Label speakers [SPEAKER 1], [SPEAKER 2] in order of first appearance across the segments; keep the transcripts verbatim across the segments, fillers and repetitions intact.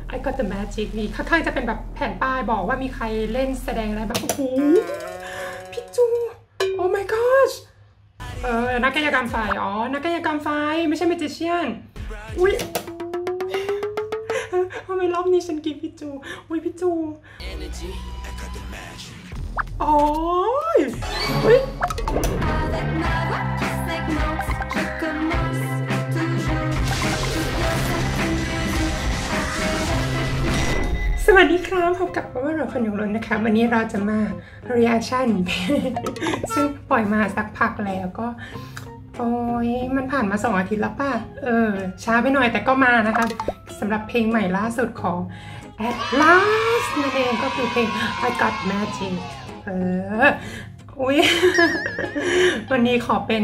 [SPEAKER 1] I got the magic นี่ข้างๆจะเป็นแบบแผ่นป้ายบอกว่ามีใครเล่นแสดงอะไรบ้างโอ้โหพี่จู oh my gosh เออนักกายกรรมไฟอ๋อนักกายกรรมไฟไม่ใช่ magician อุ้ยทำไมรอบนี้ฉันกินพี่จูอุ้ยพี่จูโอ้ยอุ้ยสวัสดีครับพบกับว่าเราคนอย่างล้นนะคะวันนี้เราจะมา reaction ซึ่งปล่อยมาสักพักแล้วก็โอ้ยมันผ่านมาสองอาทิตย์แล้วป่ะเออช้าไปหน่อยแต่ก็มานะคะสำหรับเพลงใหม่ล่าสุดของ Atlas นั่นเองก็คือเพลง I Got Magic เอออุ้ย วันนี้ขอเป็น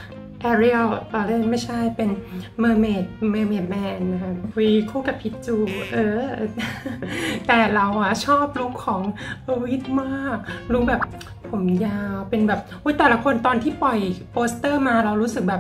[SPEAKER 1] Ariel ตอนเล่นไม่ใช่เป็น Mermaid Mermaid Man นะคะวีคู่กับพิจูเออ แต่เราอะชอบลุคของเออวิทมากลุคแบบผมยาวเป็นแบบอุ้ยแต่ละคนตอนที่ปล่อยโปสเตอร์มาเรารู้สึกแบบ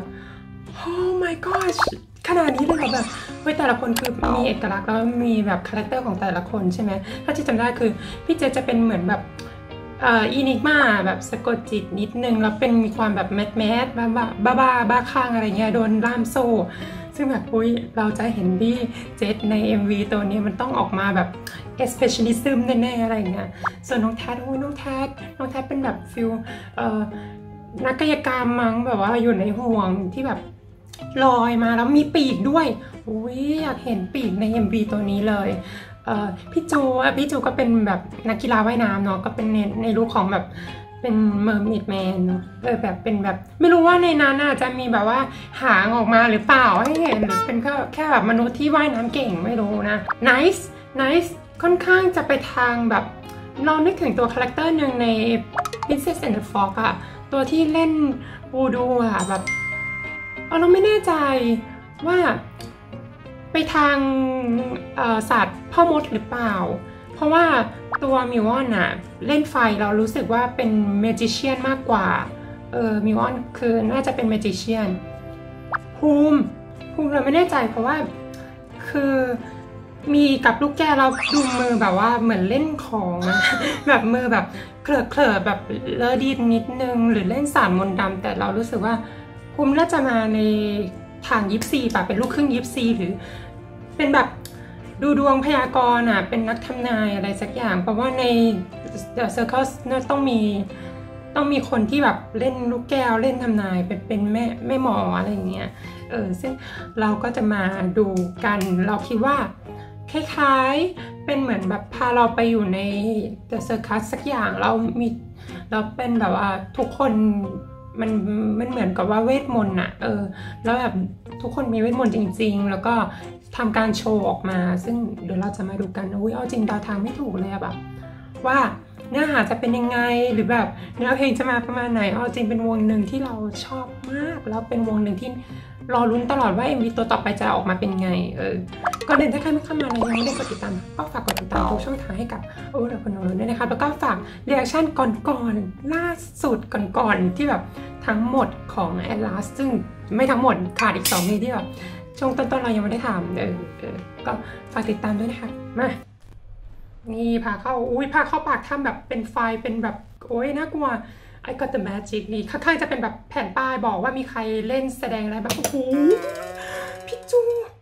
[SPEAKER 1] oh my gosh ขนาดนี้เลยเหรอแบบเฮ้ยแต่ละคนคือมีเอกลักษณ์แล้วมีแบบคาแรคเตอร์ของแต่ละคนใช่ไหมถ้าที่จำได้คือพี่เจจะเป็นเหมือนแบบเอ่ออินิกมาแบบสะกดจิตนิดนึงแล้วเป็นมีความแบบแมสแมสบ้าบ้าบ้าบ้าบ้าข้างอะไรเงี้ยโดนล่ามโซ่ซึ่งแบบอุ้ยเราจะเห็นพี่เจใน เอ็ม วี ตัวนี้มันต้องออกมาแบบ expressionism แน่ๆอะไรเงี้ยส่วนน้องแทดโอ้ยน้องแทดน้องแทดเป็นแบบฟิลเอ่อนักกายกรรมมั้งแบบว่าอยู่ในห่วงที่แบบลอยมาแล้วมีปีกด้วยอุ้ยอยากเห็นปีกใน เอ็ม วี ตัวนี้เลยเอ่อพี่จูพี่จูก็เป็นแบบนักกีฬาว่ายน้ำเนาะก็เป็นในในรูปของแบบเป็นเมอร์เมดแมนเออแบบเป็นแบบไม่รู้ว่าในนั้นอาจจะมีแบบว่าหางออกมาหรือเปล่าให้เห็นหรือเป็นแค่แค่แบบมนุษย์ที่ว่ายน้ำเก่งไม่รู้นะ nice nice ค่อนข้างจะไปทางแบบเรานึกถึงตัวคาแรคเตอร์หนึ่งใน Princess and the Frog อะตัวที่เล่นวูดูอะแบบเราไม่แน่ใจว่าไปทางศาสตร์พ่อมดหรือเปล่าเพราะว่าตัวมิวออนอะเล่นไฟเรารู้สึกว่าเป็นเมจิเชียนมากกว่าเออมิวออนคือน่าจะเป็นเมจิเชียนภูมิภูมิเราไม่แน่ใจเพราะว่าคือมีกับลูกแก้วเราดูมือแบบว่าเหมือนเล่นของแบบมือแบบเคลอะเคลอะแบบเลอะดินนิดนึงหรือเล่นสารมนต์ดำแต่เรารู้สึกว่าภูมิน่าจะมาในทางยิปซีป่ะเป็นลูกครึ่งยิปซีหรือเป็นแบบดูดวงพยากรณ์อ่ะเป็นนักทำนายอะไรสักอย่างเพราะว่าใน The Circle น่าต้องมีต้องมีคนที่แบบเล่นลูกแก้วเล่นทำนายเป็นเป็นแม่แม่หมออะไรอย่างเงี้ยเออซึ่งเราก็จะมาดูกันเราคิดว่าคล้ายๆเป็นเหมือนแบบพาเราไปอยู่ใน The Circus สักอย่างเรามีเราเป็นแบบว่าทุกคนมันมันเหมือนกับว่าเวทมนต์อะเออแล้วแบบทุกคนมีเวทมนต์จริงๆแล้วก็ทำการโชว์ออกมาซึ่งเดี๋ยวเราจะมาดูกันอุ้ยเอาจริงดาวทางไม่ถูกเลยแบบว่าเนื้อหาจะเป็นยังไงหรือแบบเนื้อเพลงจะมาประมาณไหนเอาจริงเป็นวงหนึ่งที่เราชอบมากแล้วเป็นวงหนึ่งที่รอลุ้นตลอดว่า เอ็ม วี ตัวต่อไปจะออกมาเป็นไงเออก่อนอื่นถ้าใครไม่เข้ามาเลยยังไม่ได้กดติดตามก็ฝากกดติดตามทุกช่องทางให้กับโอ้เราคนนู้นด้วยนะคะแล้วก็ฝากเรีแอคชั่นก่อนๆล่าสุดก่อนๆที่แบบทั้งหมดของ Atlas ซึ่งไม่ทั้งหมดขาดอีกสองเพลงที่แบบช่วงต้นๆเรายังไม่ได้ทำเออเออก็ฝากติดตามด้วยนะคะมานี่พาเข้าอุ้ยพาเข้าปากถ้ำแบบเป็นไฟเป็นแบบโอ้ยน่ากลัว I Got the Magic นี่ข้างๆจะเป็นแบบแผ่นป้ายบอกว่ามีใครเล่นแสดงอะไรบ้างโอ้โหพี่จู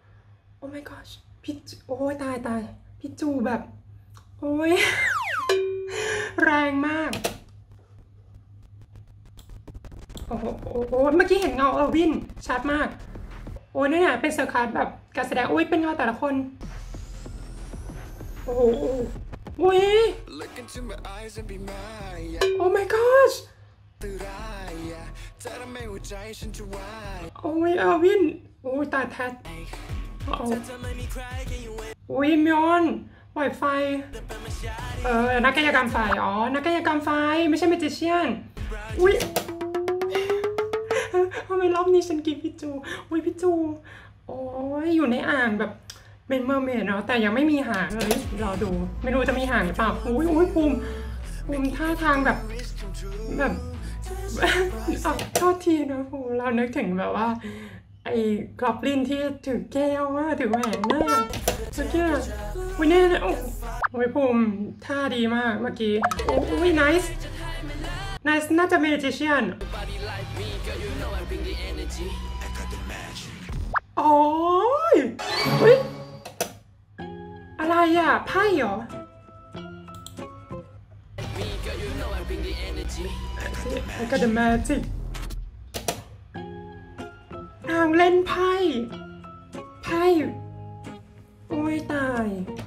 [SPEAKER 1] oh my gosh พี่โอ้ยตายตายพี่จูแบบโอ้ย แรงมากโอ้โหเมื่อกี้เห็นเงาเออร์วินชัดมากโอ้ยนี่เนี่ยเป็นเซอร์คัสแบบการแสดงโอ้ยเป็นเงาแต่ละคนโอ้โหอุ้ย oh my gosh โอ้ยเออร์วินโอ้ยตาแทดโอ้ยมิออนปล่อยไฟเออนักกายกรรมไฟอ๋อนักกายกรรมไฟไม่ใช่เมจิเชียนอุ้ยทำไมรอบนี้ฉันกินพี่จูอุ้ยพี่จูโอ้ยอยู่ในอ่างแบบเป็นเมอร์เมดเนาะแต่ยังไม่มีหางเลยรอดูไม่รู้จะมีหางหรือเปล่าอุ้ยอุ้ยภูมิภูมิท่าทางแบบแบบเอาโทษทีนะภูมิเรานึกถึงแบบว่าไอ้กรอบลินที่ถือแก้วว่าถือแหวนน่ะเมื่อกี้อุ้ยเนี่ยโอ้ยภูมิท่าดีมากเมื่อกี้อุ้ย nice nice น่าจะ magician โอ้ยเฮ้ยอะไรอ่ะไพ่เหรอไอ้ก็ the magic นางเล่นไพ่ไพ่โอ้ยตาย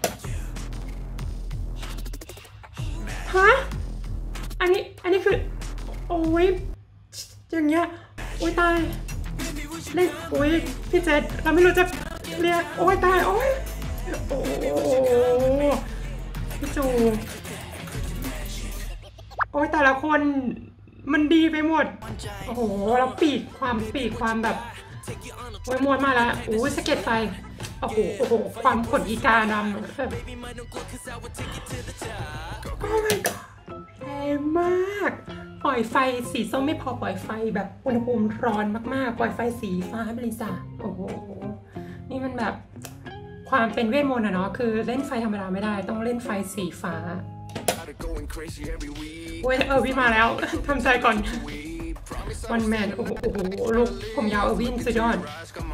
[SPEAKER 1] ฮะอันนี้อันนี้คือโอ้ยอย่างเงี้ยโอ้ยตายเล่นโอ้ยพี่เจษเราไม่รู้จะเรียกโอ้ยตายโอ้ยโอ้พี่จูโอ้ยแต่ละคนมันดีไปหมดโอ้โหเราปีกความปีกความแบบโอ้ยมวนมาแล้วโอ้ยสะเก็ดไฟโอ้โหโอ้โหความขนอีกาดำแบบโอ้ my god แรงมากปล่อยไฟสีส้มไม่พอปล่อยไฟแบบอุณหภูมิร้อนมากๆปล่อยไฟสีฟ้าบริสุทธิ์โอ้โหนี่มันแบบความเป็นเวทมนต์อะเนาะคือเล่นไฟธรรมดาไม่ได้ต้องเล่นไฟสีฟ้าเว้ยเออวินมาแล้วทำใจก่อนวันแมนโอ้โหโอ้โหลูกผมยาวเออร์วินสุดยอด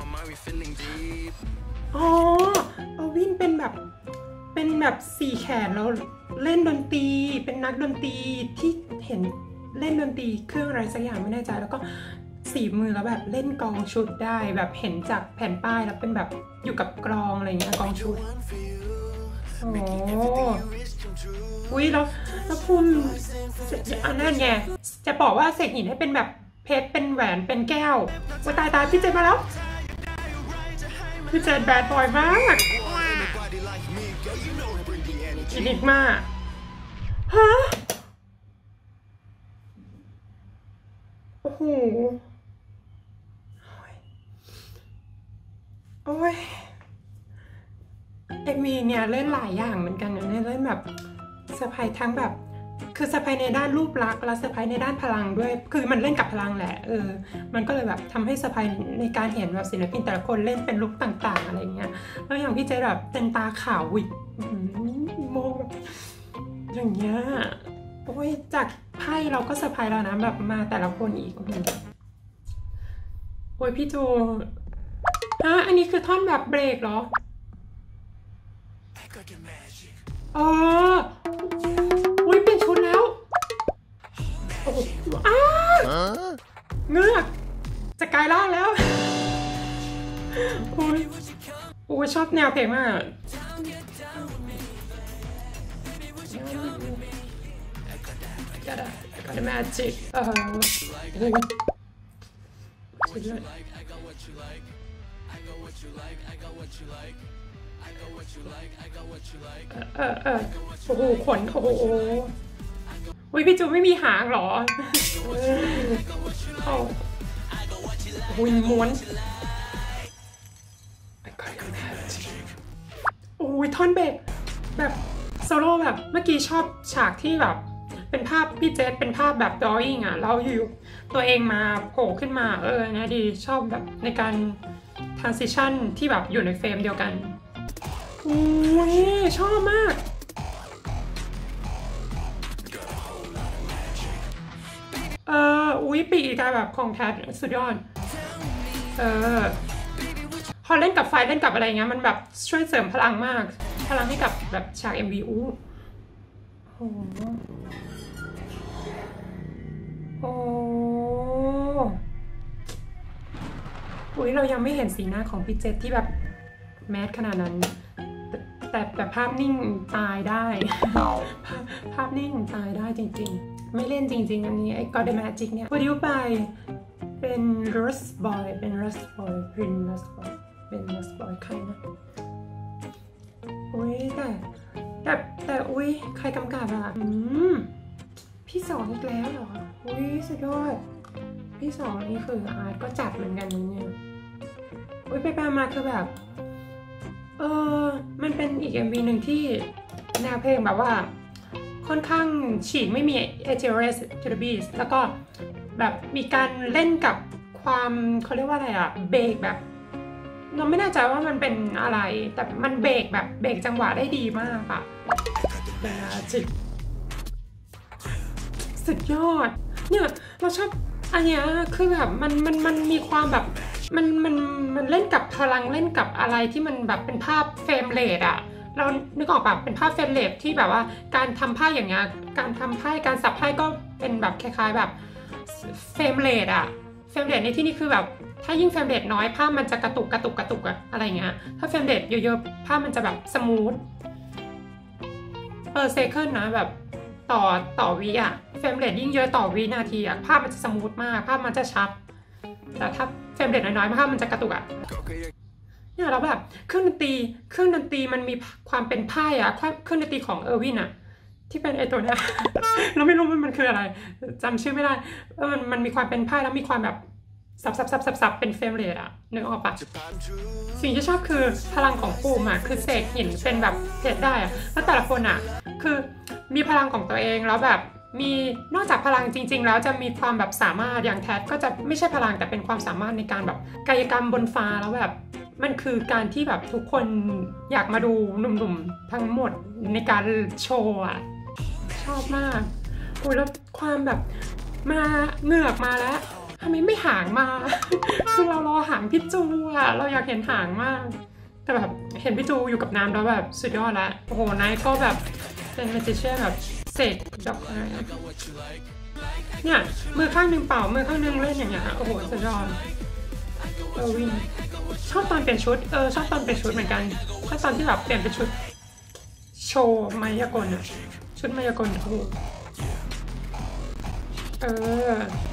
[SPEAKER 1] อ๋อเออร์วินเป็นแบบเป็นแบบสี่แขนแล้วเล่นดนตรีเป็นนักดนตรีที่เห็นเล่นดนตรีเครื่องอะไรสักอย่างไม่แน่ใจแล้วก็สีมือแล้วแบบเล่นกองชุดได้แบบเห็นจากแผ่นป้ายแล้วเป็นแบบอยู่กับกลองอะไรเงี้ยกองชุดโอ้อุ้ยแล้วแล้วภูมิอันนั้นไงจะบอกว่าเสกหินให้เป็นแบบเพชรเป็นแหวนเป็นแก้วว่าตายตายพี่เจนมาแล้วพี่เจนแบดบอยมากอินิกมากฮะโอ้โหโอ้ยเอมีเนี่ยเล่นหลายอย่างเหมือนกันเนี่ยเล่นแบบเซอร์ไพรส์ทั้งแบบคือเซอร์ไพรส์ในด้านรูปลักษณ์และเซอร์ไพรส์ในด้านพลังด้วยคือมันเล่นกับพลังแหละเออมันก็เลยแบบทำให้เซอร์ไพรส์ในการเห็นแบบศิลปินแต่ละคนเล่นเป็นลุคต่างๆอะไรเงี้ยแล้วอย่างพี่เจแบบเป็นตาขาววิดโมอย่างเงี้ยโอ้ยจากไพ่เราก็เซอร์ไพรส์แล้วนะแบบมาแต่ละคนอีกโอ้ยพี่จูฮะอันนี้คือท่อนแบบเบรกเหรออ๋ออุ้ยเปลี่ยนชุดแล้วโอ้โหอ้าเงือกจะกลายร่างแล้วโอ้ยโอ้ยชอบแนวเพลงมากก็ได้ก็ได้ magic เออโอ้ยเออเออโอ้โหขนโอ้โหอุ้ยพี่จูไม่มีหางหรอโอ้โหม้วนโอ้ยท่อนเบสแบบโซโล่แบบเมื่อกี้ชอบฉากที่แบบเป็นภาพพี่เจษเป็นภาพแบบดรออิ่งอ่ะเราอยู่ตัวเองมาโผล่ขึ้นมาเออนะดีชอบแบบในการ transition ที่แบบอยู่ในเฟรมเดียวกันโอ้ยชอบมากเอออุ้ยปีกการแบบของแท้สุดยอดเออพอเล่นกับไฟเล่นกับอะไรเงี้ยมันแบบช่วยเสริมพลังมากพลังให้กับแบบฉาก เอ็ม วี อู้โอ้โอ้อุ้ยเรายังไม่เห็นสีหน้าของพี่เจษที่แบบแมสขนาดนั้นแต่แต่ภาพนิ่งตายได้ ภาพภาพนิ่งตายได้จริงๆไม่เล่นจริงๆอันนี้ไอ้ God the Magic เนี่ย Produced by เป็น Rust Boy เป็น Rust Boy เป็น Rust Boy เป็น Rust Boy ใครนะอุ้ยแต่แต่แต่อุ้ยใครกำกับอ่ะอืมพี่สองอีกแล้วเหรออุ้ยสุดยอดพี่สองนี่คืออาร์ตก็จัดเหมือนกันเนี่ยอุ้ยไปไปมาคือแบบเออมันเป็นอีก เอ็ม วี หนึ่งที่แนวเพลงแบบว่าค่อนข้างฉีกไม่มี เอ ที อาร์ เอส to the beast แล้วก็แบบมีการเล่นกับความเขาเรียกว่าอะไรอะเบรกแบบเราไม่แน่ใจว่ามันเป็นอะไรแต่มันเบรกแบบเบรกจังหวะได้ดีมากอะจิสุดยอดเนี่ยเราชอบอันเนี้ยคือแบบมันมันมันมีความแบบมันมันมันเล่นกับพลังเล่นกับอะไรที่มันแบบเป็นภาพเฟรมเรทอะเรานึกออกแบบเป็นภาพเฟรมเรทที่แบบว่าการทำไพ่อย่างเงี้ยการทำไพ่การสับไพ่ก็เป็นแบบคล้ายๆแบบเฟรมเรทอะเฟรมเรทในที่นี้คือแบบถ้ายิ่งเฟรมเรทน้อยภาพมันจะกระตุกกระตุกกระตุกอะอะไรเงี้ยถ้าเฟรมเรทเยอะๆภาพมันจะแบบสมูทเออเซคันนะแบบต่อต่อวิอะเฟรมเรทยิ่งเยอะต่อวินาทีอะภาพมันจะสมูทมากภาพมันจะชัดแต่ถ้าเฟรมเรทน้อยๆภาพมันจะกระตุกอะเนี่ยเราแบบเครื่องดนตรีเครื่องดนตรีมันมีความเป็นไพ่อะเครื่องดนตรีของเออร์วินอะที่เป็นไอตัวเนี้ย เราไม่รู้มันมันคืออะไรจำชื่อไม่ได้เออมันมันมีความเป็นไพ่แล้วมีความแบบซับซับซับซับซับเป็นเฟรมเรทอะนึกออกปะสิ่งที่ชอบคือพลังของปูมอะคือเสกหินเป็นแบบเพชรได้อะแล้วแต่ละคนอะคือมีพลังของตัวเองแล้วแบบมีนอกจากพลังจริงๆแล้วจะมีความแบบสามารถอย่างแท็ก็จะไม่ใช่พลังแต่เป็นความสามารถในการแบบกายกรรมบนฟ้าแล้วแบบมันคือการที่แบบทุกคนอยากมาดูหนุ่มๆทั้งหมดในการโชว์อะชอบมากโอ้ยแล้วความแบบมาเหงือกมาแล้วทำไมไม่หางมา คือเรารอหางพี่จูอะเราอยากเห็นหางมากแต่แบบเห็นพี่จูอยู่กับน้ำแล้วแบบสุดยอดละโอ้โหนายก็แบบเป็นแมจิเชียนแบบเสกดอกอะไรเนี่ยมือข้างหนึ่งเป่ามือข้างหนึ่งเล่นอย่างเงี้ยโอ้โหสุดยอดเออวินชอบตอนเปลี่ยนชุดเออชอบตอนเปลี่ยนชุดเหมือนกันถ้าตอนที่แบบเปลี่ยนเป็นชุดโชว์มายากลอะชุดมายากลถูกเออ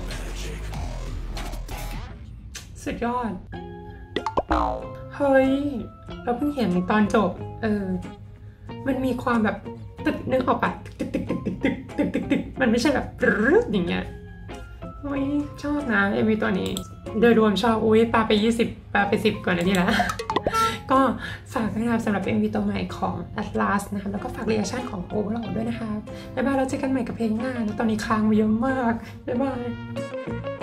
[SPEAKER 1] สุดยอดเฮ้ยเราเพิ่งเห็นตอนจบเออมันมีความแบบตึกนึกออกปะตึกตึกตึกตึกตึกตึกตึกตึกมันไม่ใช่แบบรึดอย่างเงี้ยโอ้ยชอบนะเอ็มวีตัวนี้โดยรวมชอบอุ้ยปาไปยี่สิบปาไปสิบก่อนนะนี่ละก็ฝากนะครับสำหรับ เอ็ม วี ตัวใหม่ของ Atlas นะคะแล้วก็ฝากเรีแอคชั่นของโอเวอร์โหลดด้วยนะคะบ๊ายบายเราเจอกันใหม่กับเพลงหน้าตอนนี้ค้างมาเยอะมากบ๊ายบาย